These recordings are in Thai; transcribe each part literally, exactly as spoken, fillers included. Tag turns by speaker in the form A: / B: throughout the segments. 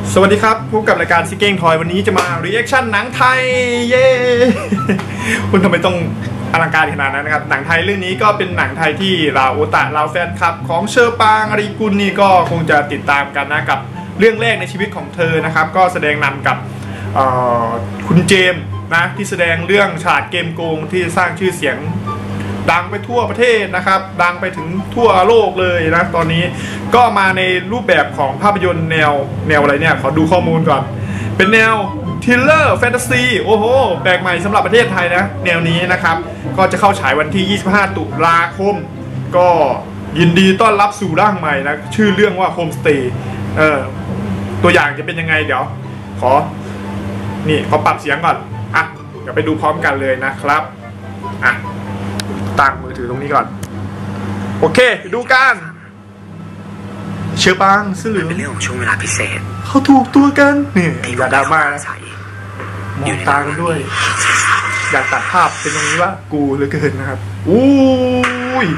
A: สวัสดีครับพบกับรายการซิเก้งทอยวันนี้จะมารีแอคชั่นหนังไทยเย้คุณทำไมต้องอลังการขนาดนั้นนะครับหนังไทยเรื่องนี้ก็เป็นหนังไทยที่เราโอตาเราแฟนคลับของเชอปางอารีกุลนี่ก็คงจะติดตามกันนะกับเรื่องแรกในชีวิตของเธอนะครับก็แสดงนำกับคุณเจมส์นะที่แสดงเรื่องฉลาดเกมโกงที่สร้างชื่อเสียงดังไปทั่วประเทศนะครับดังไปถึงทั่วโลกเลยนะตอนนี้ก็มาในรูปแบบของภาพยนตร์แนวแนวอะไรเนี่ยขอดูข้อมูลก่อนเป็นแนวทริลเลอร์แฟนตาซีโอ้โหแปลกใหม่สำหรับประเทศไทยนะแนวนี้นะครับก็จะเข้าฉายวันที่ยี่สิบห้าตุลาคมก็ยินดีต้อนรับสู่ร่างใหม่นะชื่อเรื่องว่าโฮมสเตย์เออตัวอย่างจะเป็นยังไงเดี๋ยวขอนี่ขอปรับเสียงก่อนอ่ะเดี๋ยวไปดูพร้อมกันเลยนะครับอ่ะตั้งมือถือตรงนี้ก่อนโอเคดูกันเชื่อปังซื่อเหลือง
B: เป็นเรื่องของช่วงเวลาพิเศษ
A: เขาถูกตัวกันนี่อย่าดราม่านะมองตากันด้วยอยากตัดภาพเป็นตรงนี้ว่ากูเหลือเกินนะครับอู้ย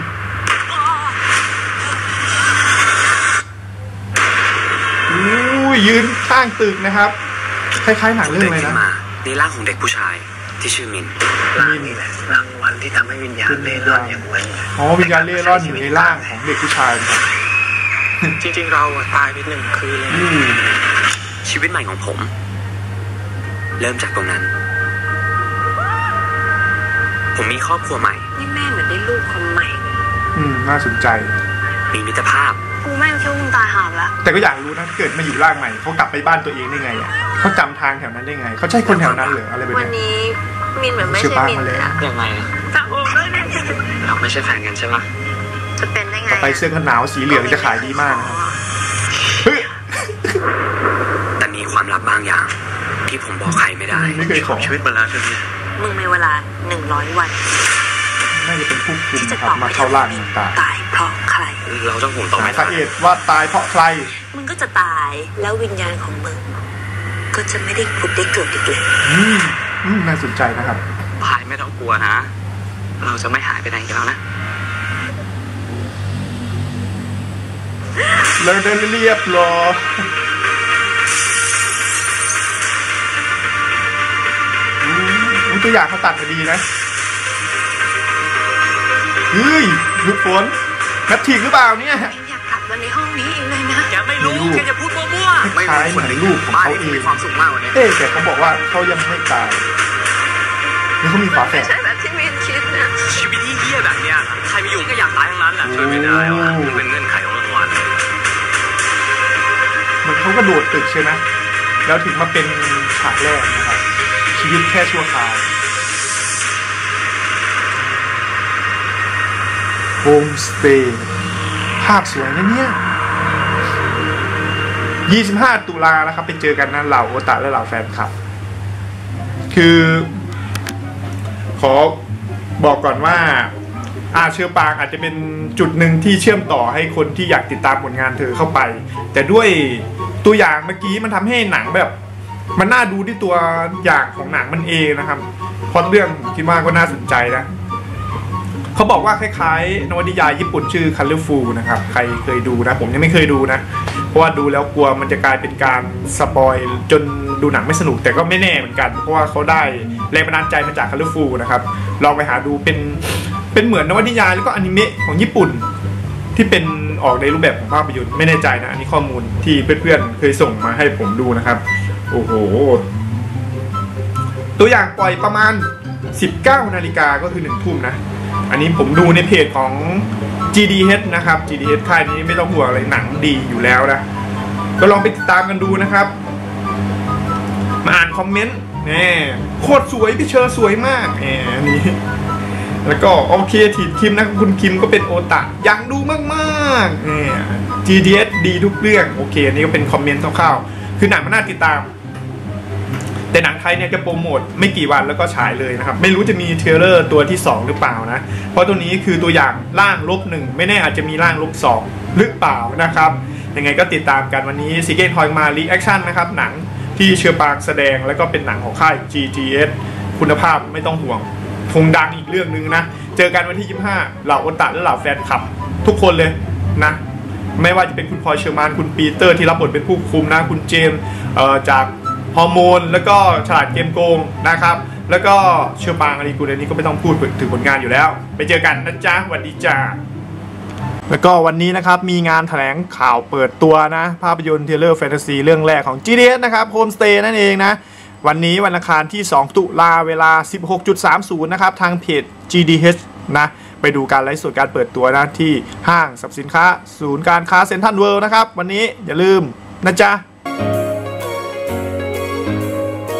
A: อู้ยยืนข้างตึกนะครับคล้ายๆหนังเรื่องอะไรนะ
B: ในร่างของเด็กผู้ชายที่ชื่อมิน
C: ร่างนี่แหละรางวัลที่ทำให้วิญญาณเล่ร่อนอย่างนั้น
A: อ๋อวิญญาณเล่ร่อนอยู่ในร่างของเด็กผู้ชาย
C: จริงๆเราตายไปหนึ่งคืนเลย
B: ชีวิตใหม่ของผมเริ่มจากตรงนั้นผมมีครอบครัวใหม่
D: นี่แม่เหมือนได้ลูกคนใหม่
A: อืมน่าสนใจ
B: มีมิตรภาพ
D: กูแม่คิดว่ามึงตายหาแล้ว
A: แต่ก็อยากรู้นะเกิดมาอยู่ร่างใหม่เขากลับไปบ้านตัวเองได้ไงอ่ะเขาจำทางแถวนั้นได้ไงเขาใช่คนแถวนั้นหรืออะไรแบบนี้
D: วันนี้มินเหมือนไม่ใช่มินเลยอะ
C: ยังไง
D: จะโอ้ไม่ได้
C: เราไม่ใช่แฟนกันใช่ไหม
D: จะเป็นได้ไง
A: ต่อไปเสื้อกันหนาวสีเหลืองจะขายดีมากนะครับ
B: แต่มีความลับบางอย่างที่ผมบอกใครไม่ได้
A: ไม่เคยขอ
C: ชีวิตมาแล้วใช่ไหม
D: มึงมีเวลาหนึ่งร้อยวัน
A: น่าจะเป็นผู้คุมนะครับมาเข้าร่างตาย
D: ตายเพราะใคร
B: เราต้องห่วงต่อไม่
A: ได้สาเหตุว่าตายเพราะใคร
D: มึงก็จะตายแล้ววิญญาณของมึงก็จะไม่ได้ผุดได้เกิดอีกเลย
A: อืมอืมน่าสนใจนะครับ
C: พายไม่ต้องกลัวนะเราจะไม่หายไปไหนกันแล้วนะ
A: เราเดินเรียบร้อยตัวอย่างเขาตัดมาดีนะเฮ้ยลูกฝนนัดถีบหรือเปล่าเนี่ย
D: อยากกลับมาในห้องนี้อีกเลยนะ
C: แกไม่รู้แกจะพูดมั่ว
A: ๆไม่ใช่เหมือนลูกของเขาเอง
C: มีความสุขมากวันนี้
A: เอ๊ะแต่เขาบอกว่าเขายังไม่ตายนี่เขามีฝาแฝด
D: ใช่แบบที่มินคิดนะ
C: ชีวิตที่เหี้ยแบบเนี้ยใครไปอยู่ก็อยากตายทั้งนั้นแหละช่วยไม่ได้หรอกมันเป็นเงื่อนไขของรางวัล
A: เหมือนเขาก็โดดตึกใช่ไหมแล้วถึงมาเป็นฉากแรกนะครับชีวิตแค่ชั่วคราวโฮมสเตย์ภาพสวยนะเนี่ยยี่สิบห้าตุลานะครับไปเจอกันนะเหล่าโอตาและเหล่าแฟนคลับคือขอบอกก่อนว่าอาเชอปางอาจจะเป็นจุดหนึ่งที่เชื่อมต่อให้คนที่อยากติดตามผลงานเธอเข้าไปแต่ด้วยตัวอย่างเมื่อกี้มันทำให้หนังแบบมันน่าดูที่ตัวอย่างของหนังมันเองนะครับพอเรื่องคิดว่าก็น่าสนใจนะเขาบอกว่าคล้ายๆนวนิยายญี่ปุ่นชื่อ Colorful นะครับใครเคยดูนะผมยังไม่เคยดูนะเพราะว่าดูแล้วกลัวมันจะกลายเป็นการสปอยจนดูหนังไม่สนุกแต่ก็ไม่แน่เหมือนกันเพราะว่าเขาได้แรงบันดาลใจมาจาก Colorful นะครับลองไปหาดูเป็นเป็นเหมือนนวนิยายแล้วก็อนิเมะของญี่ปุ่นที่เป็นออกในรูปแบบของภาพยนตร์ไม่แน่ใจนะอันนี้ข้อมูลที่เพื่อนๆเคยส่งมาให้ผมดูนะครับโอ้โหตัวอย่างปล่อยประมาณสิบเก้านาฬิกาก็คือหนึ่งทุ่มนะอันนี้ผมดูในเพจของ จี ดี เอช นะครับ จี ดี เอช ค่ายนี้ไม่ต้องห่วงอะไรหนังดีอยู่แล้วนะก็ลองไปติดตามกันดูนะครับมาอ่านคอมเมนต์นี่โคตรสวยพี่เชอร์สวยมากแหมนี่แล้วก็โอเคทีคิมนะคุณคิมก็เป็นโอตาอยากดูมากๆนี่ จี ดี เอช ดีทุกเรื่องโอเคอันนี้ก็เป็นคอมเมนต์คร่าวๆคือหนังมันน่าติดตามแต่หนังไทยเนี่ยจะโปรโมทไม่กี่วันแล้วก็ฉายเลยนะครับไม่รู้จะมีเทรลเลอร์ตัวที่สองหรือเปล่านะเพราะตัวนี้คือตัวอย่างร่างลบหนึ่งไม่แน่อาจจะมีร่างลบสองหรือเปล่านะครับยังไงก็ติดตามกันวันนี้ซีเก้ทอยมารีแอคชั่นนะครับหนังที่เชอปางแสดงแล้วก็เป็นหนังของค่าย จี ที เอส คุณภาพไม่ต้องห่วงคงดังอีกเรื่องนึงนะเจอกันวันที่ยี่สิบห้าเหล่าโอตาและเหล่าแฟนคลับทุกคนเลยนะไม่ว่าจะเป็นคุณพลอยเชอร์มานคุณปีเตอร์ที่รับบทเป็นผู้คุมนะคุณเจมส์จากฮอร์โมนแล้วก็ฉลาดเกมโกงนะครับแล้วก็เชอปางอารีกุลอันนี้ก็ไม่ต้องพูดถึงผลงานอยู่แล้วไปเจอกันนะจ๊ะสวัสดีจ้าแล้วก็วันนี้นะครับมีงานแถลงข่าวเปิดตัวนะภาพยนตร์เทเลอร์แฟนตาซีเรื่องแรกของ จี ดี เอส นะครับโฮมสเตย์นั่นเองนะวันนี้วันอังคารที่สองตุลาเวลา สิบหกนาฬิกาสามสิบ นะครับทางเพจ จี ดี เอช นะไปดูการไลฟ์สดการเปิดตัวนะที่ห้างสรรพสินค้าศูนย์การค้าเซ็นทรัลเวิลด์นะครับวันนี้อย่าลืมนะจ๊ะ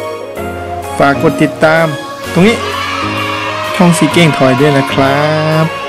A: ฝากกดติดตามตรงนี้ช่องซีเก้งทอยด้วยนะครับ